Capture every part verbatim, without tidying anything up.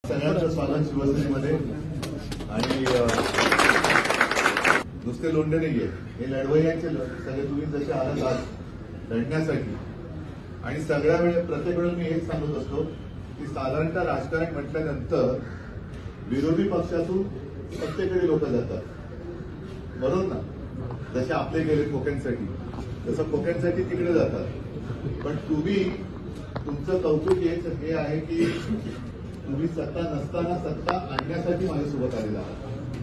सगळ्यांचं स्वागत शिवसेनेमध्ये आणि नुसते लोंढे नाहीये, हे लढवय्यांचे सगळे तुम्ही जसे आलात आज लढण्यासाठी. आणि सगळ्या वेळेस प्रत्येक वेळेस मी हेच सांगत असतो की साधारणतः राजकारण म्हटल्यानंतर विरोधी पक्षातून प्रत्येकडे लोक जातात, बरोबर ना. जसे आपले गेले खोक्यांसाठी, तसं खोक्यांसाठी तिकडे जातात. पण तुम्ही तुमचं कौतुक हे आहे की तुम्ही सत्ता नसताना सत्ता आणण्यासाठी माझ्यासोबत आलेला आहात.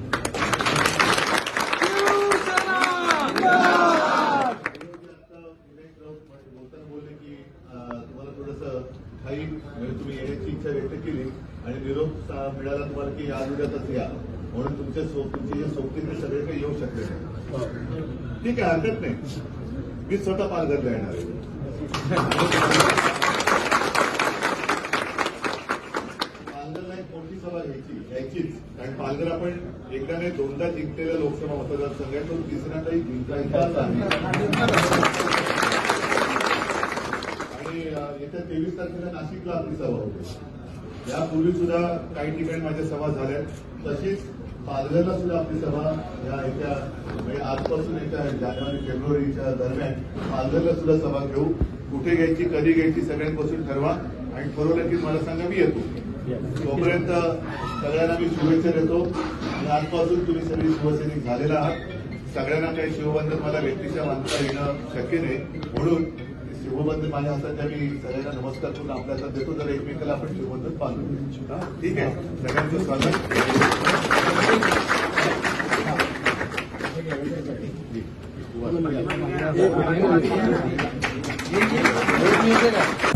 बोलताना बोलले की तुम्हाला थोडंसं काही म्हणजे तुम्ही येण्याची इच्छा व्यक्त केली आणि निरोप मिळाला तुम्हाला की आज उद्यातच या, म्हणून तुमच्या तुमचे जे सोबतीने सगळे काही येऊ शकले नाही. ठीक आहे, हरकत नाही. मी स्वतः पालघरला येणार आहे. पालघरला एक मोठी सभा घ्यायची घ्यायचीच कारण पालघर आपण एकदा नाही दोनदा जिंकलेल्या लोकसभा मतदारसंघ आहे, तो तिसऱ्यांदाही जिंकायचा आहे. आणि येत्या तेवीस तारखेला नाशिकला आपली सभा होते. यापूर्वी सुद्धा काही ठिकाणी माझ्या सभा झाल्या, तशीच पालघरला सुद्धा आपली सभा या येत्या म्हणजे आजपासून येत्या जानेवारी फेब्रुवारीच्या दरम्यान पालघरला सुद्धा सभा घेऊ. कुठे घ्यायची, कधी घ्यायची सगळ्यांपासून ठरवा आणि ठरवलं की मला सांगा, मी येतो. तोपर्यंत सगळ्यांना मी शुभेच्छा देतो. आणि आजपासून तुम्ही सगळी शिवसैनिक झालेला आहात. सगळ्यांना काही शिवबंधन मला व्यक्तीच्या बांधता येणं शक्य नाही, म्हणून शिवबंधन माझ्या हातात मी सगळ्यांना नमस्कार करून आपल्या हातात देतो. तर एकमेकाला आपण शिवबंधन पाळू. ठीक आहे, सगळ्यांचं स्वागत.